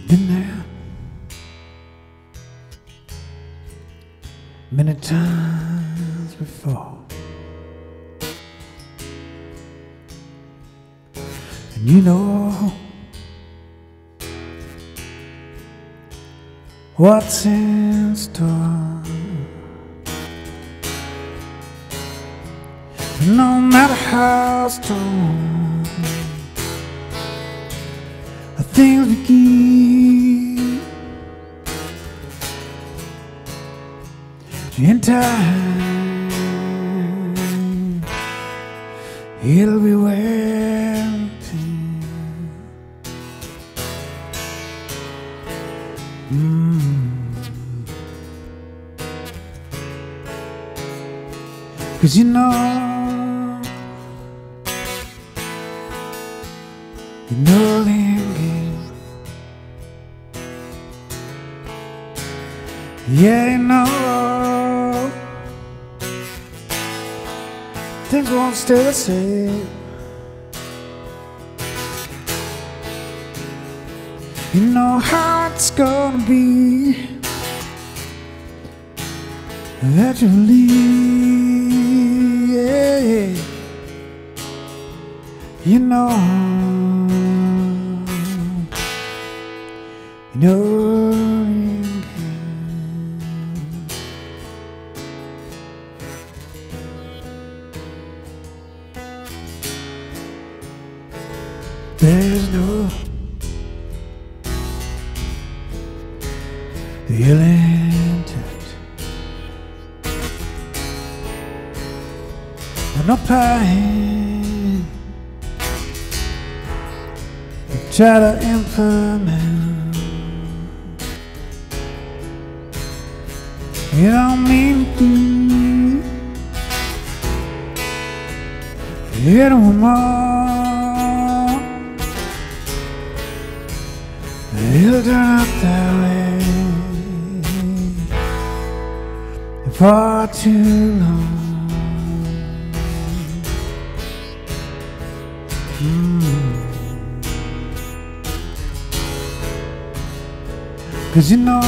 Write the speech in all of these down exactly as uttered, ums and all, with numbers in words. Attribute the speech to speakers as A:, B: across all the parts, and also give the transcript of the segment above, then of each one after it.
A: Been there many times before, and you know what's in store. No matter how strong things begin, in time it'll be waiting. Mm. 'Cause you know, you know the end game. Yeah, you know things won't stay the same. You know how it's gonna be eventually. Yeah, you know, you know. There's no healing touch, no pain you try to implement. You don't mean to. You don't want. It'll turn out that way for too long. Mm. 'Cause you know,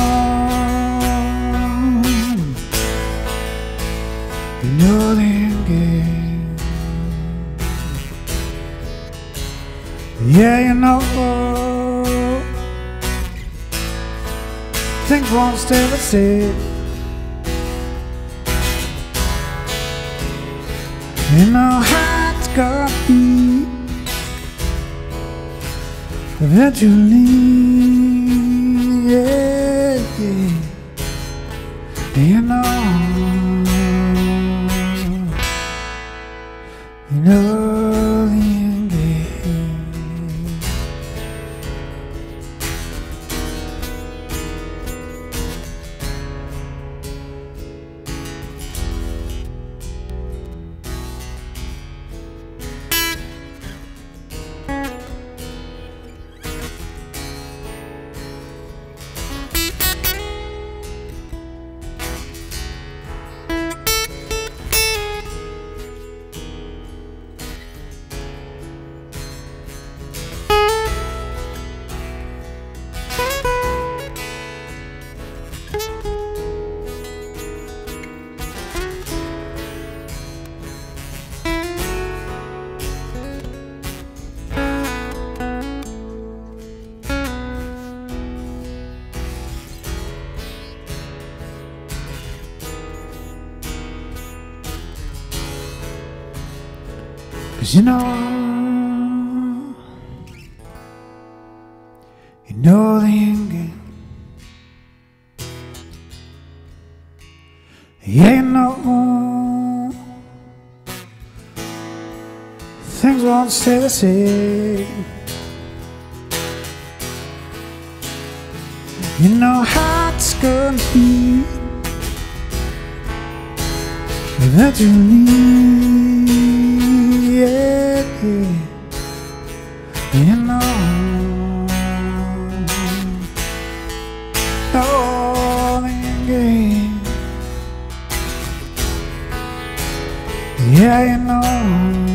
A: you know the end game. Yeah, you know things won't stay the same. You know how it's gonna be eventually. Yeah, yeah. You know, you know the end game. Cause you know, you know the end game. Yeah, you know things won't stay the same. You know how it's gonna be eventually. Yeah, yeah. You know, the end game. Yeah, you know.